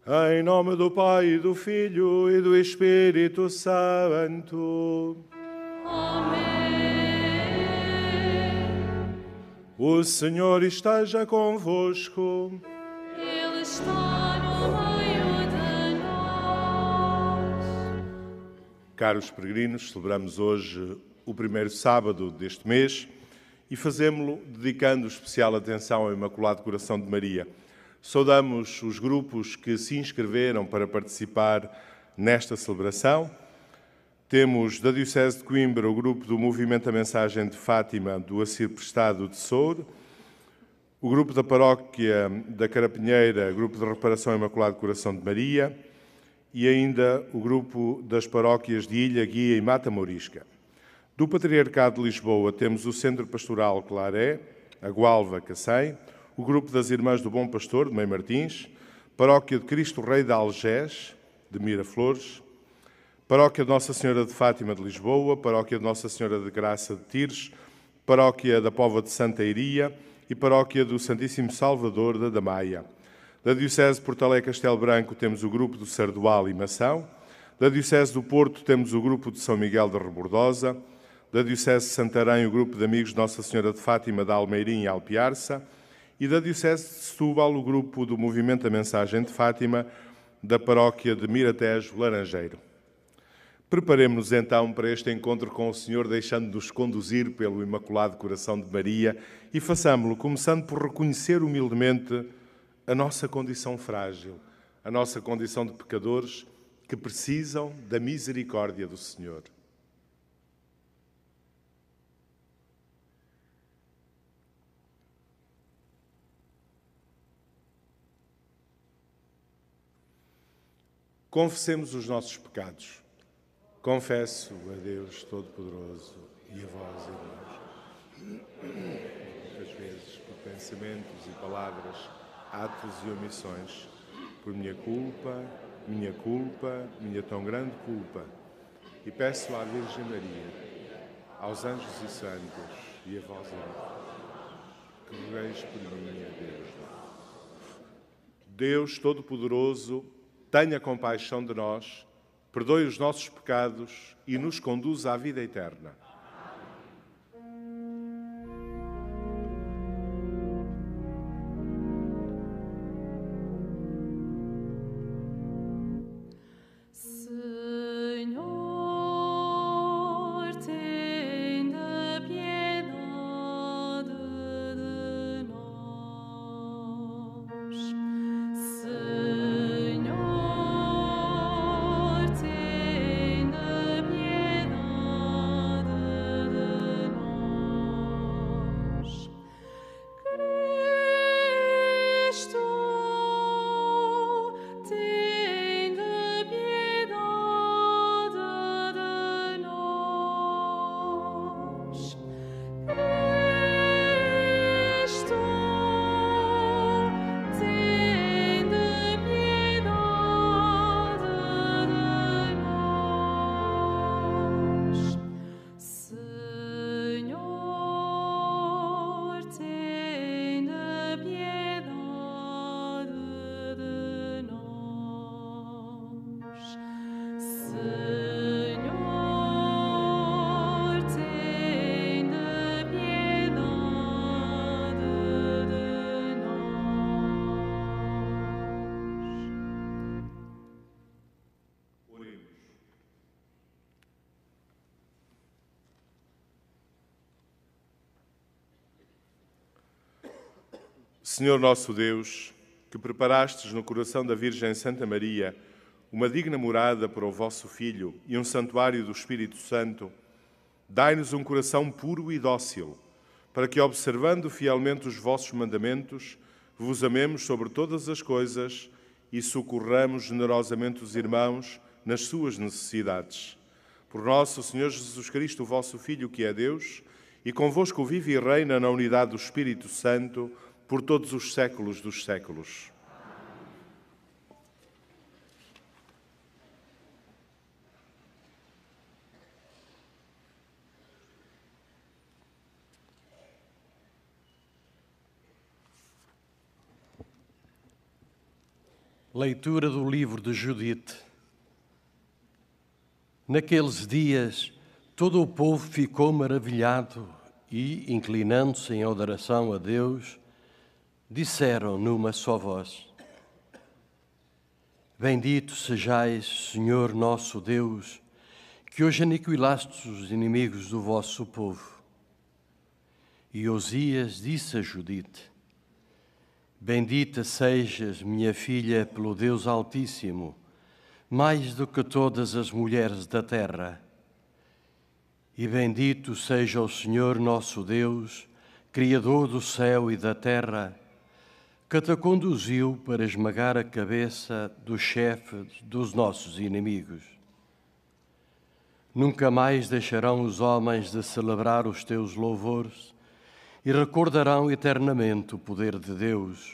Em nome do Pai, e do Filho e do Espírito Santo. Amém. O Senhor esteja convosco. Ele está no meio de nós. Caros peregrinos, celebramos hoje o primeiro sábado deste mês e fazemo-lo dedicando especial atenção ao Imaculado Coração de Maria. Saudamos os grupos que se inscreveram para participar nesta celebração. Temos da Diocese de Coimbra o grupo do Movimento da Mensagem de Fátima do Arciprestado de Soure, o grupo da Paróquia da Carapinheira, grupo de Reparação Imaculado Coração de Maria, e ainda o grupo das paróquias de Ilha, Guia e Mata Mourisca. Do Patriarcado de Lisboa temos o Centro Pastoral Claré, a Gualva, Cacém, o grupo das Irmãs do Bom Pastor, de Mãe Martins, Paróquia de Cristo Rei de Algés, de Miraflores, Paróquia de Nossa Senhora de Fátima de Lisboa, Paróquia de Nossa Senhora de Graça de Tires, Paróquia da Póvoa de Santa Iria e Paróquia do Santíssimo Salvador da Damaia. Da Diocese de Porto Alegre Castelo Branco temos o grupo do Sardual e Mação, da Diocese do Porto temos o grupo de São Miguel da Rebordosa, da Diocese de Santarém o grupo de amigos de Nossa Senhora de Fátima da Almeirim e Alpiarça e da Diocese de Setúbal o grupo do Movimento da Mensagem de Fátima da Paróquia de Miratejo Laranjeiro. Preparemos-nos então para este encontro com o Senhor, deixando-nos conduzir pelo Imaculado Coração de Maria e façamo-lo começando por reconhecer humildemente a nossa condição frágil, a nossa condição de pecadores que precisam da misericórdia do Senhor. Confessemos os nossos pecados. Confesso a Deus Todo-Poderoso e a vós, irmãos, muitas vezes por pensamentos e palavras, atos e omissões, por minha culpa, minha tão grande culpa, e peço à Virgem Maria, aos anjos e santos e a vós, que rogueis por mim a Deus. Deus Todo-Poderoso, tenha compaixão de nós, perdoe os nossos pecados e nos conduza à vida eterna. Senhor nosso Deus, que preparastes no coração da Virgem Santa Maria uma digna morada para o vosso Filho e um santuário do Espírito Santo, dai-nos um coração puro e dócil, para que, observando fielmente os vossos mandamentos, vos amemos sobre todas as coisas e socorramos generosamente os irmãos nas suas necessidades. Por nosso Senhor Jesus Cristo, o vosso Filho, que é Deus, e convosco vive e reina na unidade do Espírito Santo, por todos os séculos dos séculos. Leitura do livro de Judite. Naqueles dias, todo o povo ficou maravilhado e, inclinando-se em adoração a Deus, disseram numa só voz: Bendito sejais, Senhor nosso Deus, que hoje aniquilastes os inimigos do vosso povo. E Osias disse a Judite: Bendita sejas, minha filha, pelo Deus Altíssimo, mais do que todas as mulheres da terra. E bendito seja o Senhor nosso Deus, Criador do céu e da terra, que te conduziu para esmagar a cabeça do chefe dos nossos inimigos. Nunca mais deixarão os homens de celebrar os teus louvores e recordarão eternamente o poder de Deus.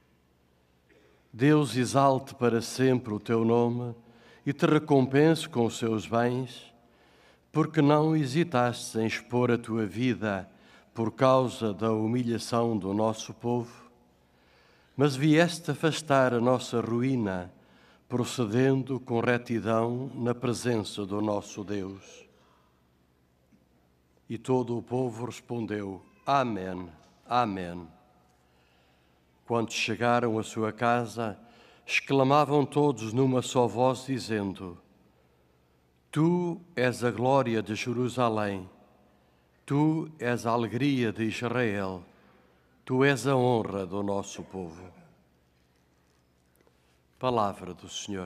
Deus exalte para sempre o teu nome e te recompense com os seus bens, porque não hesitaste em expor a tua vida por causa da humilhação do nosso povo, mas vieste afastar a nossa ruína, procedendo com retidão na presença do nosso Deus. E todo o povo respondeu: Amém, Amém. Quando chegaram à sua casa, exclamavam todos numa só voz, dizendo: Tu és a glória de Jerusalém, tu és a alegria de Israel, tu és a honra do nosso povo. Palavra do Senhor.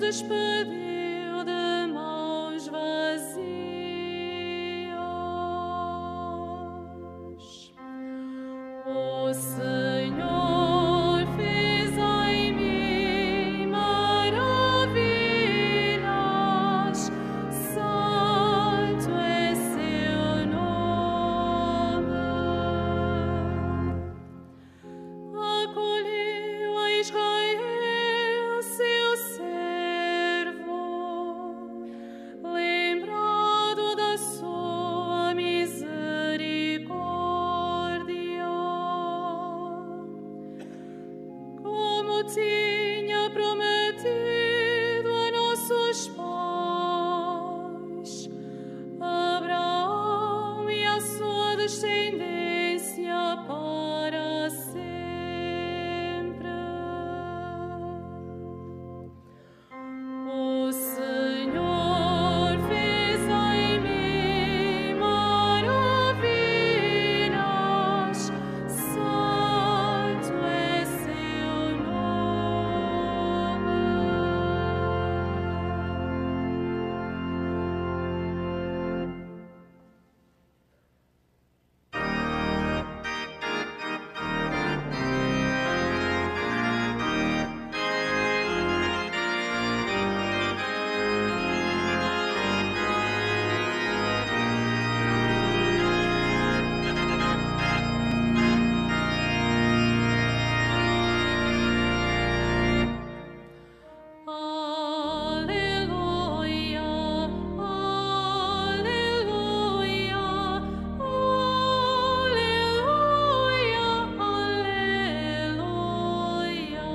despediu de mãos vazias. O Senhor fez em mim maravilhas, santo é seu nome. Acolheu a Israel, seu servo, lembrado da sua misericórdia, como tinha prometido a nossos pais, Abraão e a sua descendência para sempre. O Senhor fez em mim maravilhas, santo é seu nome. Aleluia, aleluia, aleluia,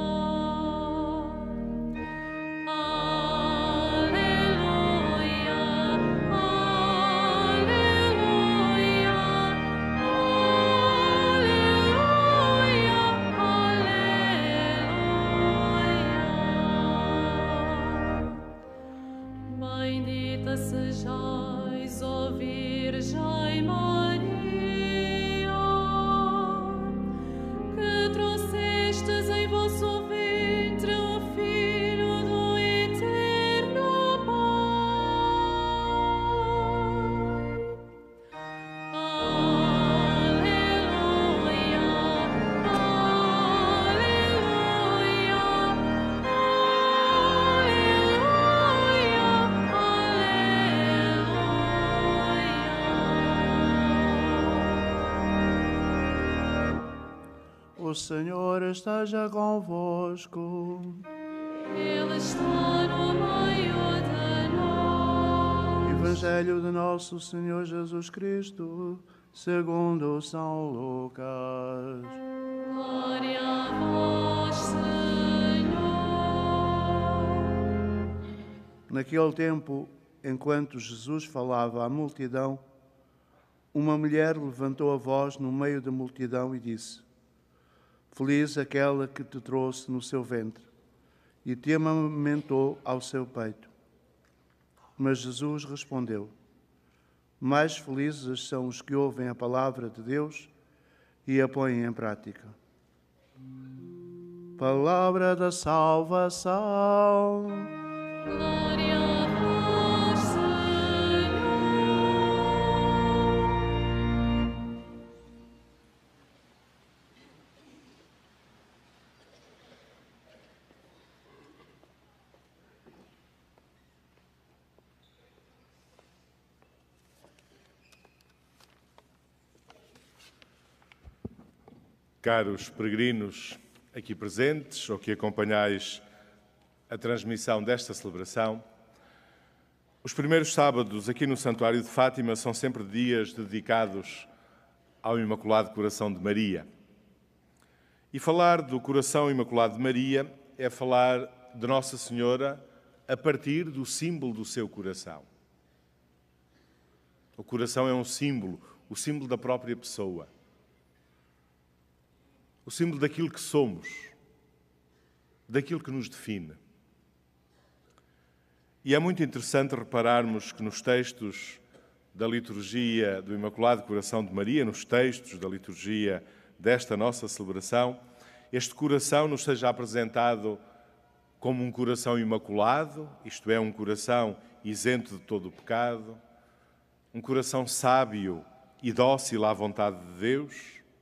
Bendita sejais, ó Virgem Maria, que trouxestes em vosso ventre o Filho do Eterno Pai. Aleluia, aleluia, O Senhor esteja convosco. Ele está no meio de nós. Evangelho de nosso Senhor Jesus Cristo, segundo São Lucas. Glória a vós, Senhor. Naquele tempo, enquanto Jesus falava à multidão, uma mulher levantou a voz no meio da multidão e disse: Feliz aquela que te trouxe no seu ventre e te amamentou ao seu peito. Mas Jesus respondeu: Mais felizes são os que ouvem a palavra de Deus e a põem em prática. Palavra da salvação. Glória a vós, Senhor. Caros peregrinos aqui presentes ou que acompanhais a transmissão desta celebração, os primeiros sábados aqui no Santuário de Fátima são sempre dias dedicados ao Imaculado Coração de Maria. E falar do Coração Imaculado de Maria é falar de Nossa Senhora a partir do símbolo do seu coração. O coração é um símbolo, o símbolo da própria pessoa. O símbolo daquilo que somos, daquilo que nos define. E é muito interessante repararmos que nos textos da liturgia do Imaculado Coração de Maria, nos textos da liturgia desta nossa celebração, este coração nos seja apresentado como um coração imaculado, isto é, um coração isento de todo o pecado, um coração sábio e dócil à vontade de Deus,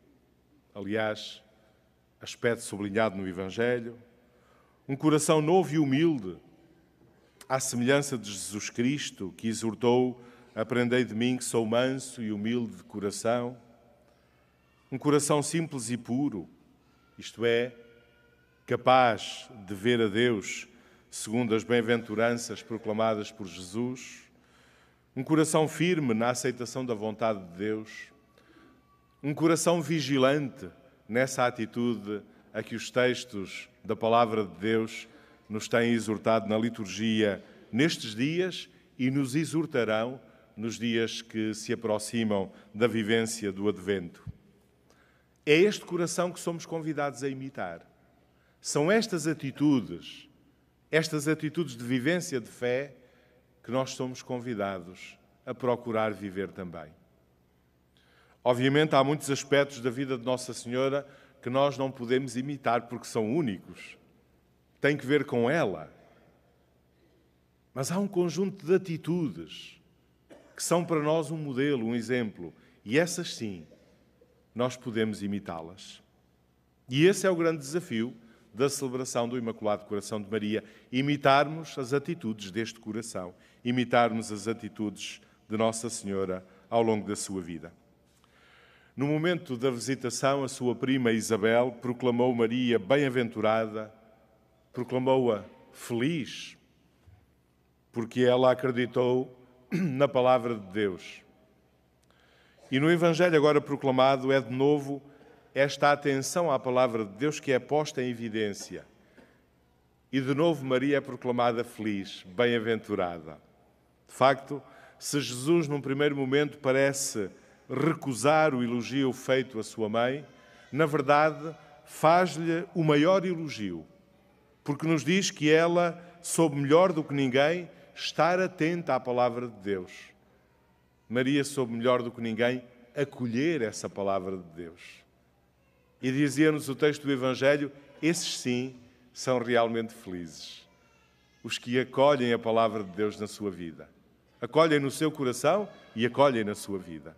aliás, aspecto sublinhado no Evangelho, um coração novo e humilde, à semelhança de Jesus Cristo, que exortou: aprendei de mim que sou manso e humilde de coração, um coração simples e puro, isto é, capaz de ver a Deus segundo as bem-aventuranças proclamadas por Jesus, um coração firme na aceitação da vontade de Deus, um coração vigilante nessa atitude a que os textos da Palavra de Deus nos têm exortado na liturgia nestes dias e nos exortarão nos dias que se aproximam da vivência do Advento. É este coração que somos convidados a imitar. São estas atitudes de vivência de fé, que nós somos convidados a procurar viver também. Obviamente, há muitos aspectos da vida de Nossa Senhora que nós não podemos imitar porque são únicos. Tem que ver com ela. Mas há um conjunto de atitudes que são para nós um modelo, um exemplo. E essas sim, nós podemos imitá-las. E esse é o grande desafio da celebração do Imaculado Coração de Maria, imitarmos as atitudes deste coração, imitarmos as atitudes de Nossa Senhora ao longo da sua vida. No momento da visitação, a sua prima Isabel proclamou Maria bem-aventurada, proclamou-a feliz, porque ela acreditou na palavra de Deus. E no Evangelho agora proclamado é de novo esta atenção à palavra de Deus que é posta em evidência. E de novo Maria é proclamada feliz, bem-aventurada. De facto, se Jesus num primeiro momento parece recusar o elogio feito à sua mãe, na verdade faz-lhe o maior elogio, porque nos diz que ela soube melhor do que ninguém estar atenta à palavra de Deus. Maria soube melhor do que ninguém acolher essa palavra de Deus. E dizia-nos o texto do Evangelho, esses sim são realmente felizes. Os que acolhem a palavra de Deus na sua vida. Acolhem no seu coração e acolhem na sua vida.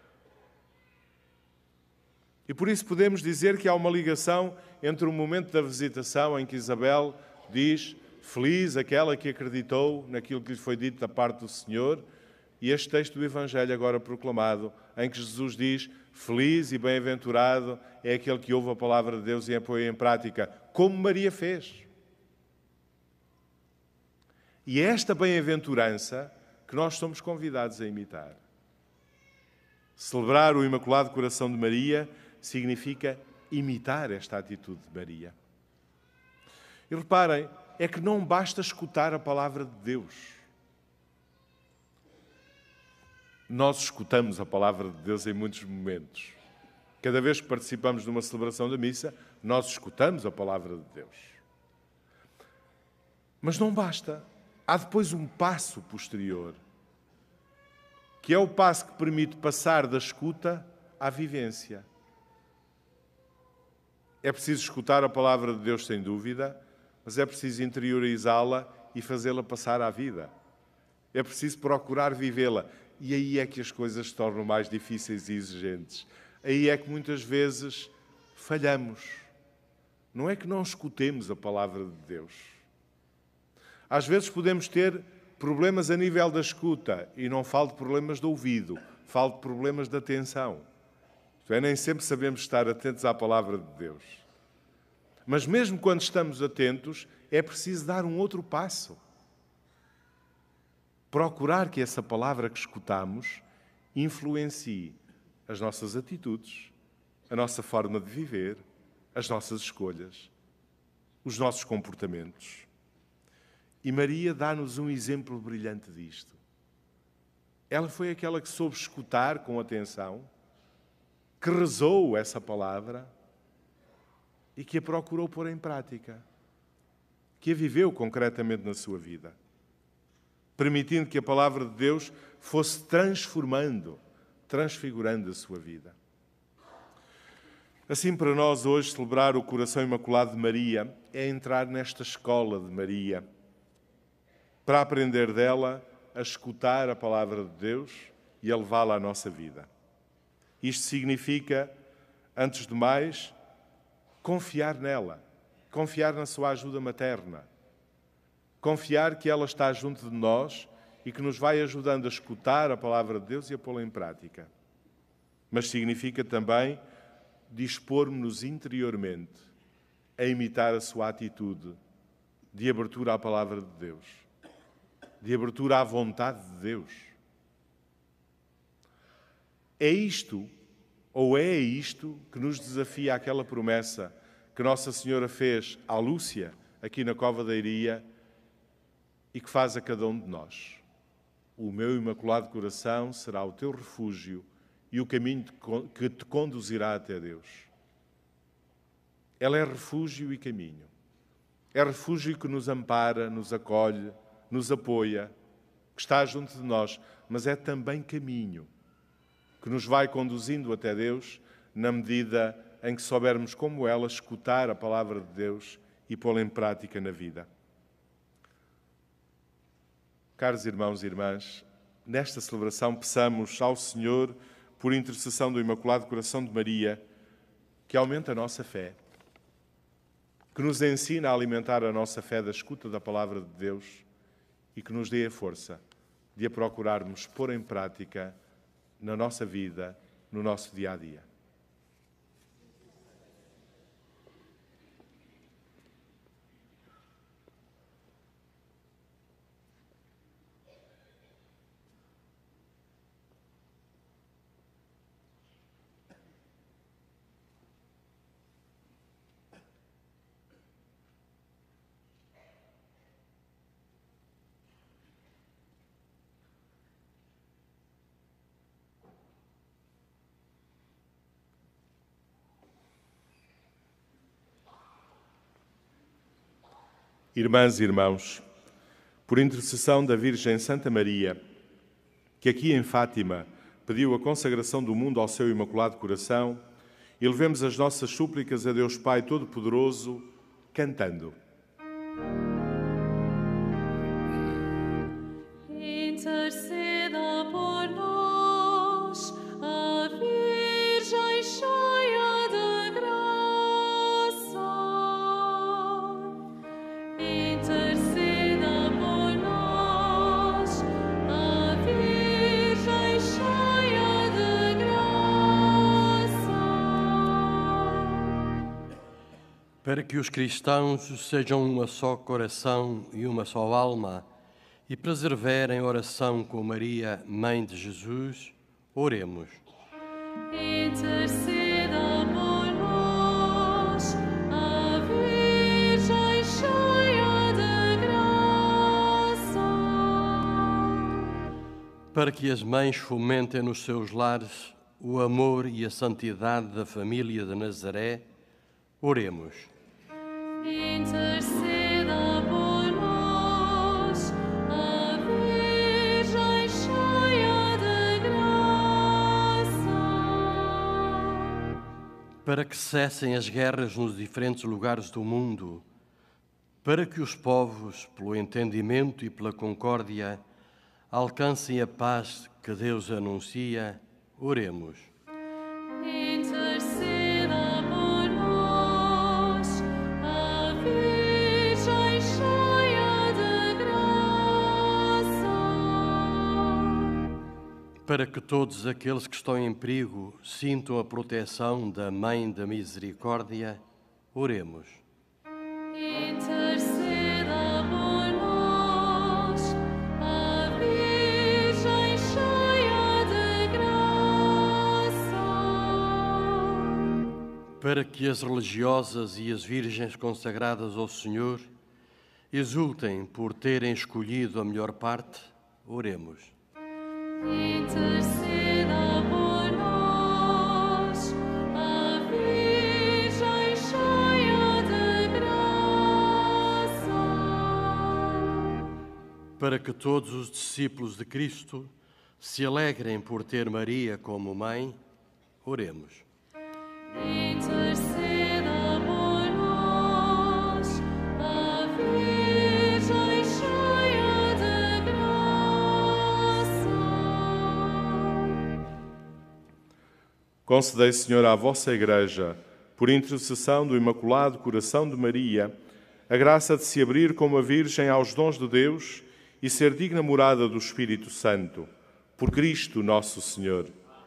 E por isso podemos dizer que há uma ligação entre o momento da visitação em que Isabel diz feliz aquela que acreditou naquilo que lhe foi dito da parte do Senhor, e este texto do Evangelho agora proclamado, em que Jesus diz feliz e bem-aventurado é aquele que ouve a palavra de Deus e a põe em prática, como Maria fez. E é esta bem-aventurança que nós somos convidados a imitar. Celebrar o Imaculado Coração de Maria significa imitar esta atitude de Maria. E reparem, é que não basta escutar a palavra de Deus. Nós escutamos a palavra de Deus em muitos momentos. Cada vez que participamos de uma celebração da missa, nós escutamos a palavra de Deus. Mas não basta. Há depois um passo posterior, que é o passo que permite passar da escuta à vivência. É preciso escutar a palavra de Deus sem dúvida, mas é preciso interiorizá-la e fazê-la passar à vida. É preciso procurar vivê-la. E aí é que as coisas se tornam mais difíceis e exigentes. Aí é que muitas vezes falhamos. Não é que não escutemos a palavra de Deus. Às vezes podemos ter problemas a nível da escuta, e não falo de problemas de ouvido, falo de problemas de atenção. Isto é, nem sempre sabemos estar atentos à palavra de Deus. Mas mesmo quando estamos atentos, é preciso dar um outro passo. Procurar que essa palavra que escutamos influencie as nossas atitudes, a nossa forma de viver, as nossas escolhas, os nossos comportamentos. E Maria dá-nos um exemplo brilhante disto. Ela foi aquela que soube escutar com atenção, que rezou essa palavra e que a procurou pôr em prática, que a viveu concretamente na sua vida, permitindo que a palavra de Deus fosse transformando, transfigurando a sua vida. Assim, para nós hoje, celebrar o coração imaculado de Maria é entrar nesta escola de Maria, para aprender dela a escutar a palavra de Deus e a levá-la à nossa vida. Isto significa, antes de mais, confiar nela, confiar na sua ajuda materna, confiar que ela está junto de nós e que nos vai ajudando a escutar a palavra de Deus e a pô-la em prática. Mas significa também dispor-nos interiormente a imitar a sua atitude de abertura à palavra de Deus, de abertura à vontade de Deus. É isto, ou é isto, que nos desafia aquela promessa que Nossa Senhora fez à Lúcia, aqui na Cova da Iria, e que faz a cada um de nós. O meu imaculado coração será o teu refúgio e o caminho que te conduzirá até Deus. Ela é refúgio e caminho. É refúgio que nos ampara, nos acolhe, nos apoia, que está junto de nós, mas é também caminho que nos vai conduzindo até Deus na medida em que soubermos como ela escutar a palavra de Deus e pô-la em prática na vida. Caros irmãos e irmãs, nesta celebração peçamos ao Senhor, por intercessão do Imaculado Coração de Maria, que aumente a nossa fé, que nos ensine a alimentar a nossa fé da escuta da palavra de Deus e que nos dê a força de a procurarmos pôr em prática na nossa vida, no nosso dia-a-dia. Irmãs e irmãos, por intercessão da Virgem Santa Maria, que aqui em Fátima pediu a consagração do mundo ao seu Imaculado Coração, elevemos as nossas súplicas a Deus Pai Todo-Poderoso, cantando. Interceda por nós, a Virgem cheia de graça. Interceda por nós, a Virgem cheia de graça. Para que os cristãos sejam uma só coração e uma só alma e preserverem a oração com Maria, Mãe de Jesus, oremos. Interceda por nós, a Virgem cheia de graça. Para que as mães fomentem nos seus lares o amor e a santidade da família de Nazaré, oremos. Interceda por nós, a Virgem cheia de graça. Para que cessem as guerras nos diferentes lugares do mundo, para que os povos, pelo entendimento e pela concórdia, alcancem a paz que Deus anuncia, oremos. Interceda por nós, a Virgem cheia de graça. Para que todos aqueles que estão em perigo sintam a proteção da Mãe da Misericórdia, oremos. Interceda por nós, a Virgem cheia de graça. Para que as religiosas e as virgens consagradas ao Senhor exultem por terem escolhido a melhor parte, oremos. Interceda por nós, a Virgem cheia de graça. Para que todos os discípulos de Cristo se alegrem por ter Maria como mãe, oremos. interceda por nós, a Virgem cheia de graça. Concedei, Senhor, à vossa Igreja, por intercessão do Imaculado Coração de Maria, a graça de se abrir como a Virgem aos dons de Deus e ser digna morada do Espírito Santo. Por Cristo nosso Senhor.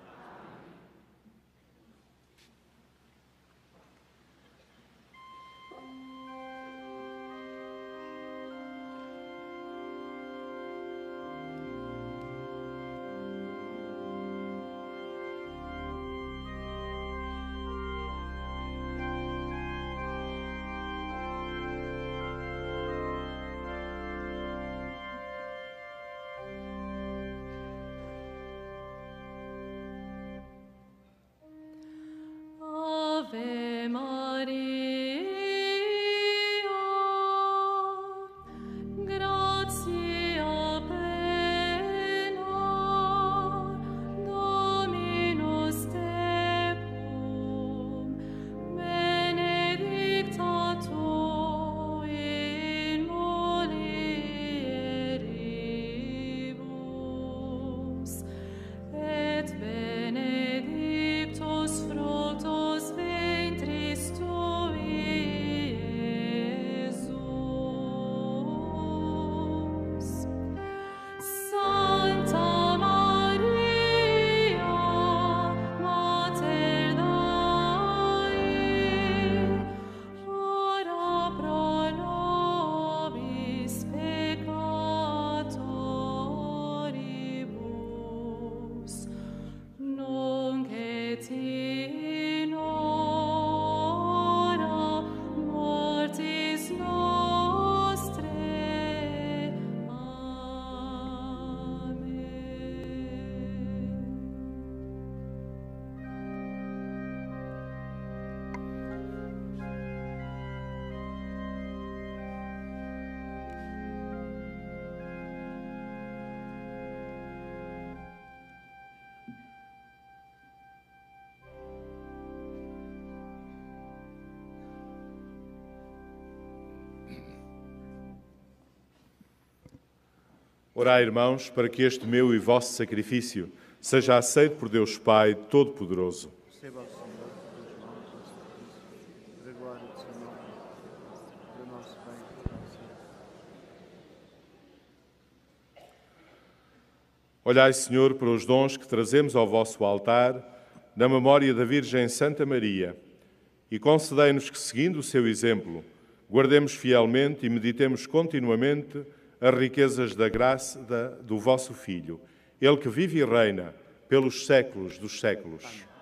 Ave Maria, gratia plena, Dominus tecum, benedicta tu in mulieribus, et benedictus fructus ventris tui, Iesus. Santa Maria, Mater Dei, ora pro nobis peccatoribus, nunc et in hora mortis nostrae. Amen. Orai, irmãos, para que este meu e vosso sacrifício seja aceito por Deus Pai Todo-Poderoso. Receba ao Senhor dos nossos sacrifícios, para a glória do Senhor, para o nosso bem e para o Senhor. Olhai, Senhor, para os dons que trazemos ao vosso altar, na memória da Virgem Santa Maria, e concedei-nos que, seguindo o seu exemplo, guardemos fielmente e meditemos continuamente as riquezas da graça do vosso Filho, Ele que vive e reina pelos séculos dos séculos.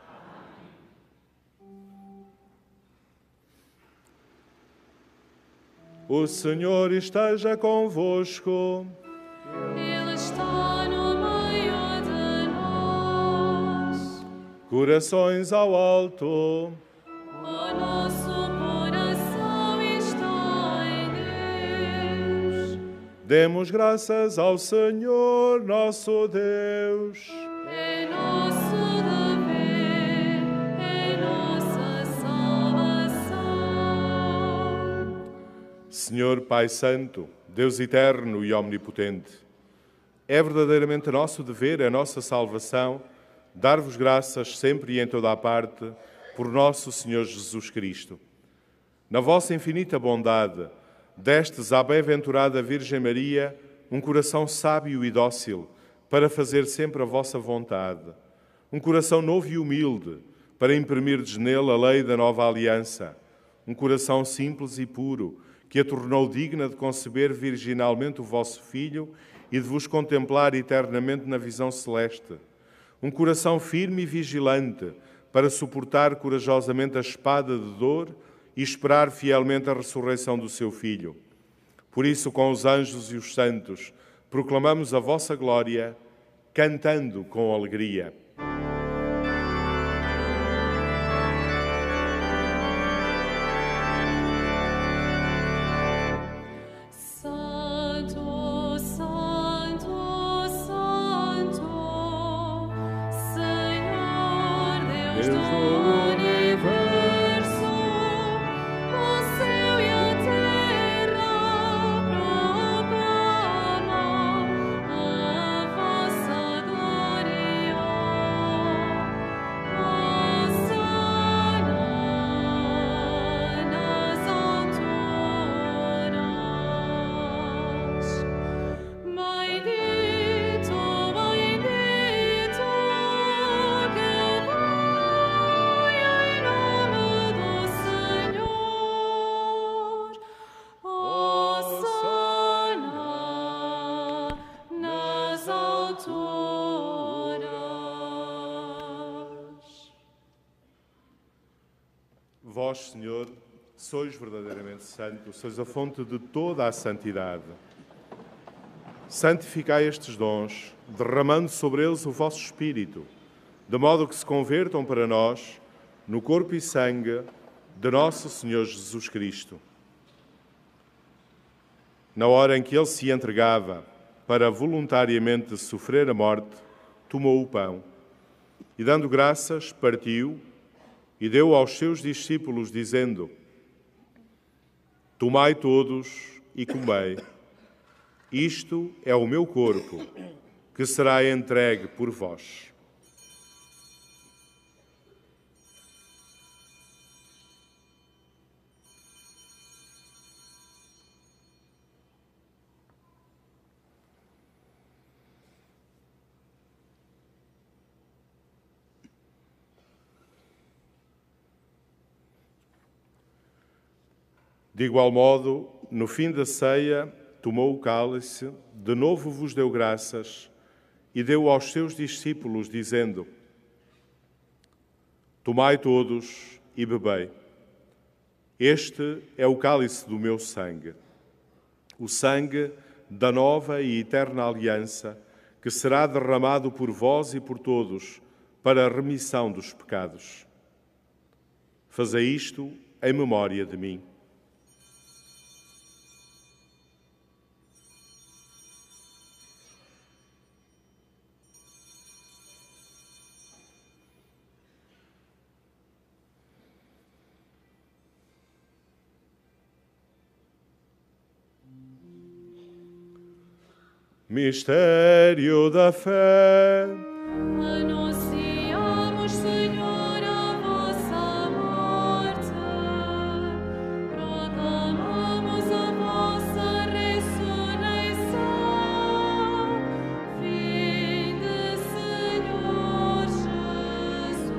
O Senhor esteja convosco. Ele está no meio de nós. Corações ao alto. O nosso coração está em Deus. Demos graças ao Senhor nosso Deus. É nosso dever, é nossa salvação. Senhor Pai Santo, Deus eterno e omnipotente, é verdadeiramente nosso dever, a nossa salvação, dar-vos graças sempre e em toda a parte por nosso Senhor Jesus Cristo. Na vossa infinita bondade, destes à bem-aventurada Virgem Maria um coração sábio e dócil para fazer sempre a vossa vontade, um coração novo e humilde para imprimirdes nele a lei da nova aliança, um coração simples e puro que a tornou digna de conceber virginalmente o vosso Filho e de vos contemplar eternamente na visão celeste, um coração firme e vigilante para suportar corajosamente a espada de dor e esperar fielmente a ressurreição do seu Filho. Por isso, com os anjos e os santos, proclamamos a vossa glória, cantando com alegria. Santo, Santo, Santo, Senhor Deus do universo. Vós, Senhor, sois verdadeiramente santo, sois a fonte de toda a santidade. Santificai estes dons, derramando sobre eles o vosso Espírito, de modo que se convertam para nós no corpo e sangue de nosso Senhor Jesus Cristo. Na hora em que ele se entregava para voluntariamente sofrer a morte, tomou o pão e, dando graças, partiu e deu aos seus discípulos, dizendo: Tomai todos e comei. Isto é o meu corpo, que será entregue por vós. De igual modo, no fim da ceia, tomou o cálice, de novo vos deu graças e deu aos seus discípulos, dizendo: Tomai todos e bebei. Este é o cálice do meu sangue, o sangue da nova e eterna aliança, que será derramado por vós e por todos para a remissão dos pecados. Fazei isto em memória de mim. Mistério da fé. Anunciamos, Senhor, a vossa morte, proclamamos a vossa ressurreição. Vinde, Senhor Jesus.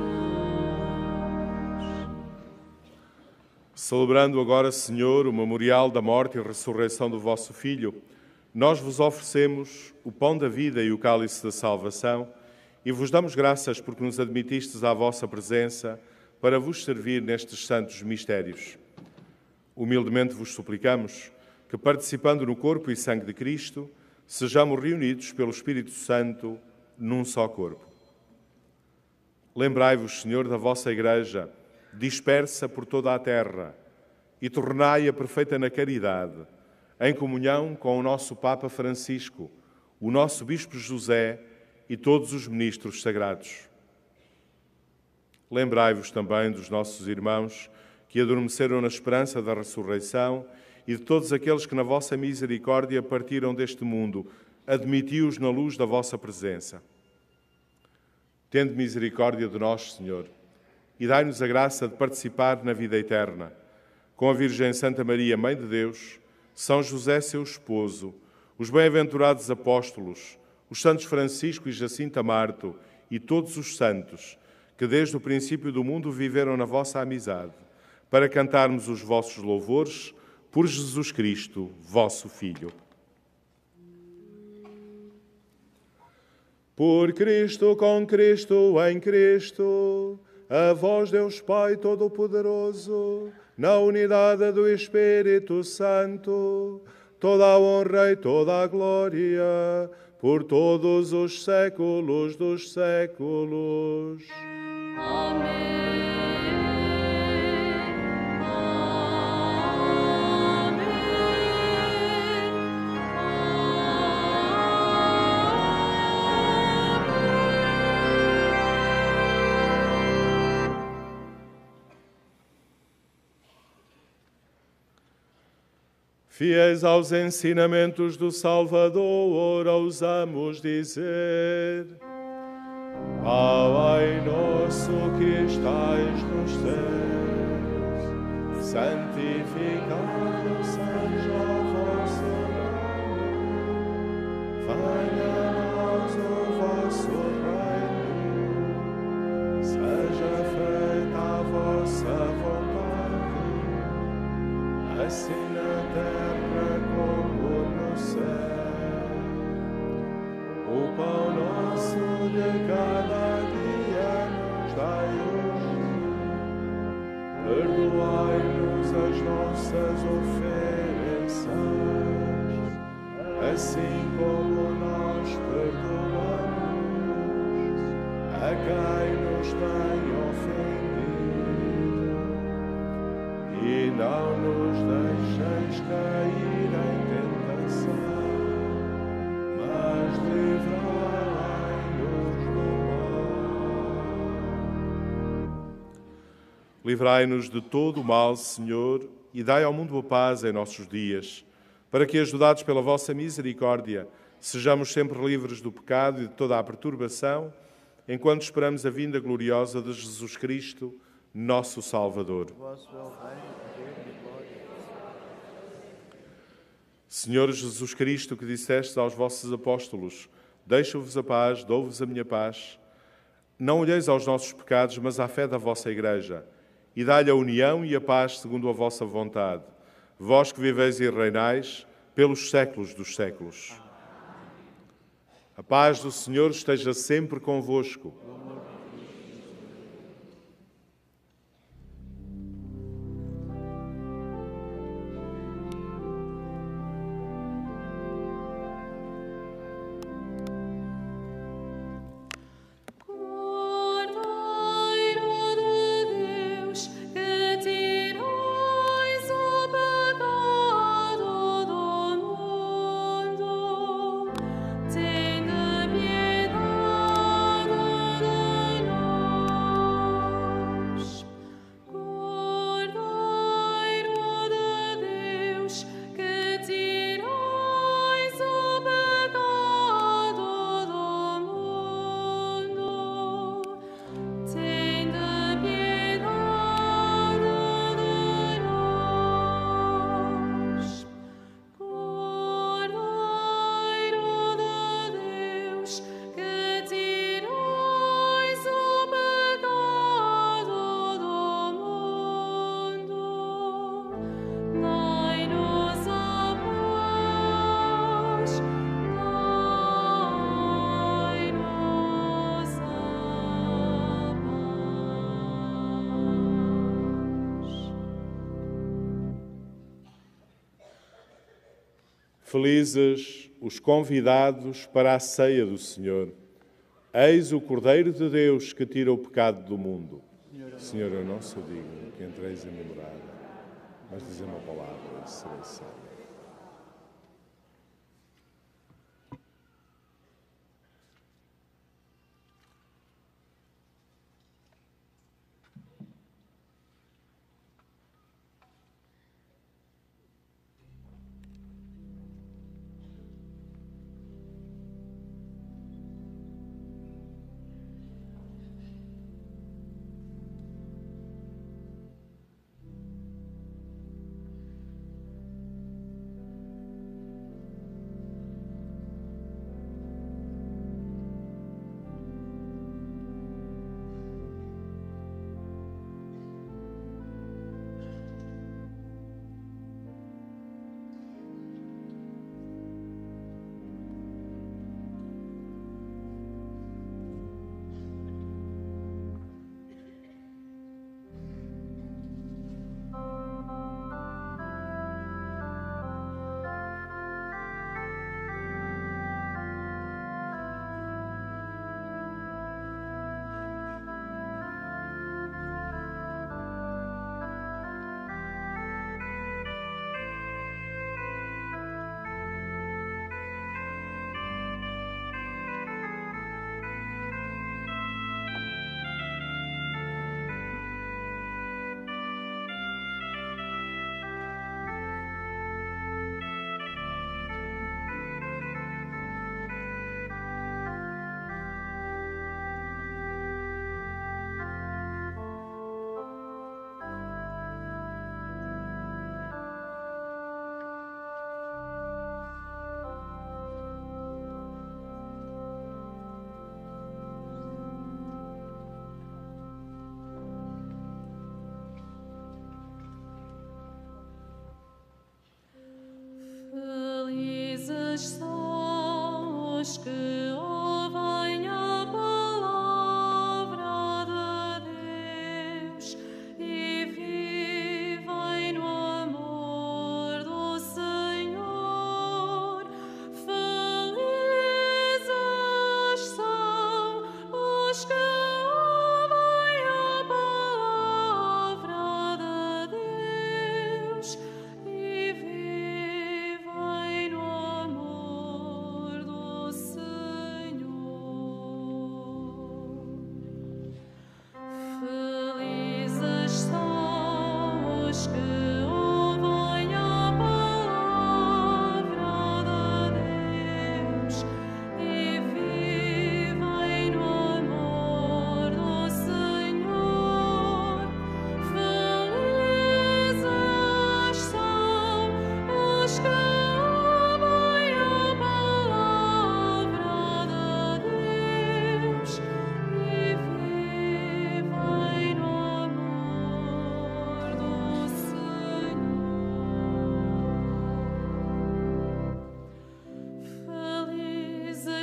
Celebrando agora, Senhor, o memorial da morte e ressurreição do vosso Filho, nós vos oferecemos o pão da vida e o cálice da salvação e vos damos graças porque nos admitistes à vossa presença para vos servir nestes santos mistérios. Humildemente vos suplicamos que, participando no corpo e sangue de Cristo, sejamos reunidos pelo Espírito Santo num só corpo. Lembrai-vos, Senhor, da vossa Igreja, dispersa por toda a terra, e tornai-a perfeita na caridade, em comunhão com o nosso Papa Francisco, o nosso Bispo José e todos os ministros sagrados. Lembrai-vos também dos nossos irmãos que adormeceram na esperança da ressurreição e de todos aqueles que na vossa misericórdia partiram deste mundo. Admiti-os na luz da vossa presença. Tende misericórdia de nós, Senhor, e dai-nos a graça de participar na vida eterna. Com a Virgem Santa Maria, Mãe de Deus, São José, seu esposo, os bem-aventurados apóstolos, os santos Francisco e Jacinta Marto e todos os santos que desde o princípio do mundo viveram na vossa amizade, para cantarmos os vossos louvores por Jesus Cristo, vosso Filho. Por Cristo, com Cristo, em Cristo, a vós, Deus Pai Todo-Poderoso, na unidade do Espírito Santo, toda a honra e toda a glória, por todos os séculos dos séculos. Amém. Fiéis aos ensinamentos do Salvador, ousamos dizer: Pai nosso que estais nos céus, santificado seja o vosso nome. Venha a nós o vosso reino. Seja feita a vossa vontade, assim na terra como no céu. O pão cada dia nos dai hoje. Perdoai-nos as nossas ofensas, assim como nós perdoamos a quem nos tem ofendido. E não nos deixeis cair em tentação, mas livrai-nos do mal. Livrai-nos de todo o mal, Senhor, e dai ao mundo a paz em nossos dias, para que, ajudados pela vossa misericórdia, sejamos sempre livres do pecado e de toda a perturbação, enquanto esperamos a vinda gloriosa de Jesus Cristo, nosso Salvador. Senhor Jesus Cristo, que dissestes aos vossos apóstolos: deixo-vos a paz, dou-vos a minha paz. Não olheis aos nossos pecados, mas à fé da vossa Igreja, e dai-lhe a união e a paz segundo a vossa vontade. Vós que viveis e reinais pelos séculos dos séculos. A paz do Senhor esteja sempre convosco. Felizes os convidados para a ceia do Senhor. Eis o Cordeiro de Deus que tira o pecado do mundo. Senhor, eu não sou digno que entreis em minha morada, mas dizei uma palavra e serei salvo. Felizes são os que ouvem a palavra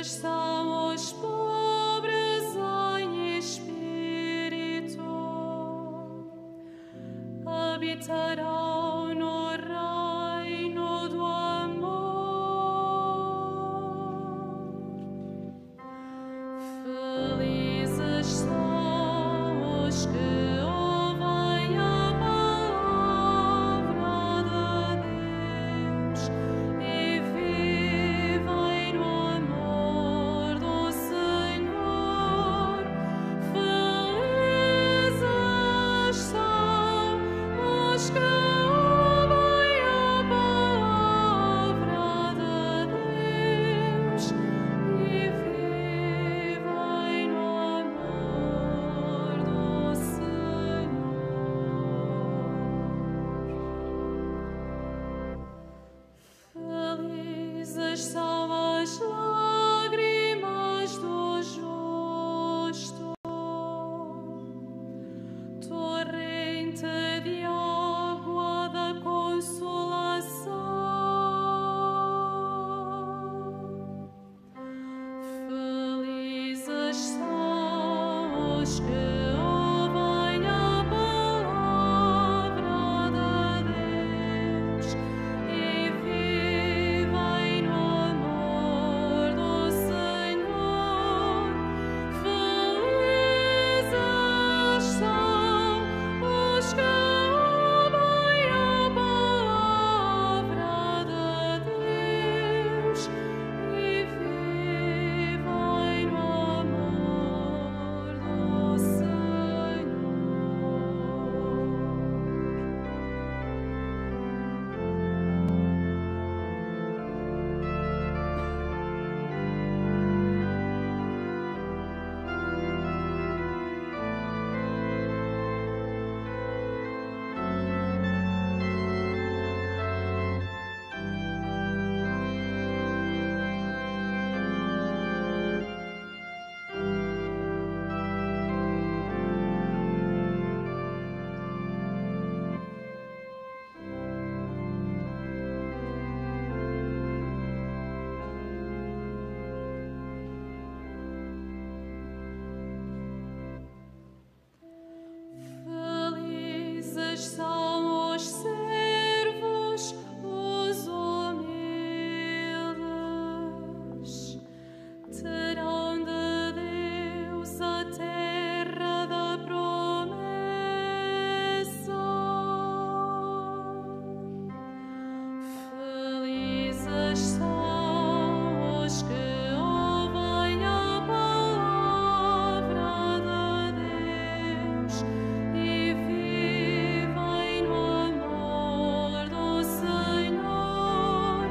Felizes são os pobres em espírito, habitarão no reino do amor. Felizes são os que ouvem a palavra de Deus e vivem no amor do Senhor. Felizes são os que ouvem a palavra de Deus e vivem no amor do Senhor. Felizes são as lágrimas do justo, torrente de água da consolação. Felizes são os que ouvem a palavra de Deus e vivem no amor do Senhor. Felizes são os que ouvem a palavra de Deus e vivem no amor do Senhor. Felizes são os servos, os humildes, terão de Deus a terra da promessa. Felizes são os que ouvem a palavra de Deus e vivem no amor do Senhor.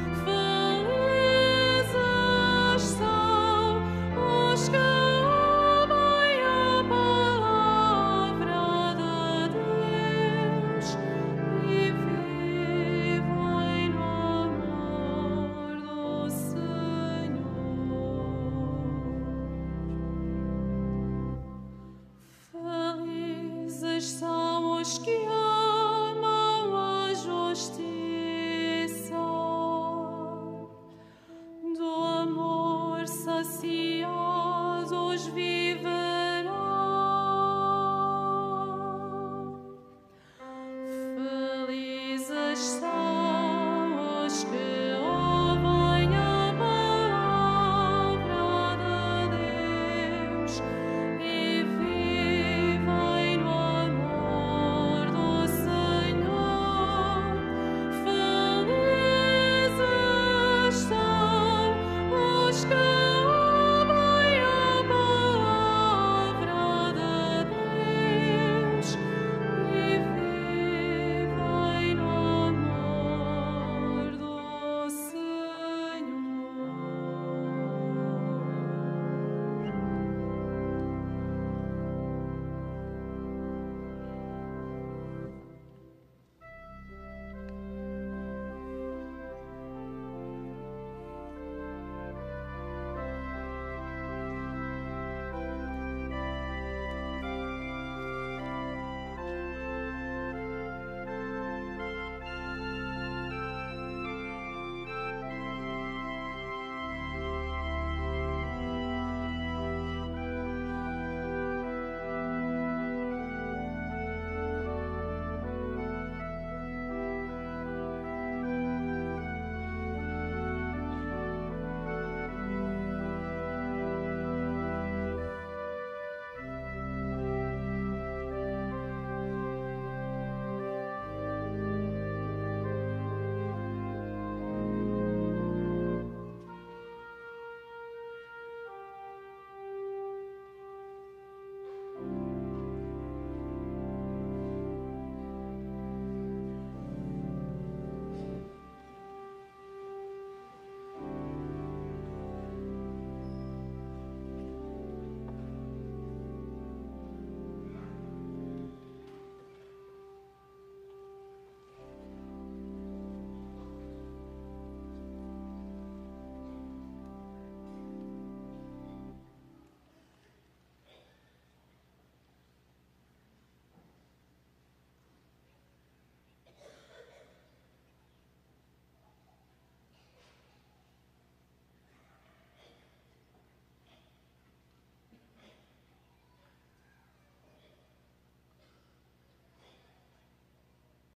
Felizes são os que ouvem a palavra de Deus e vivem no amor do Senhor. Felizes são os que amam a justiça, do amor saciam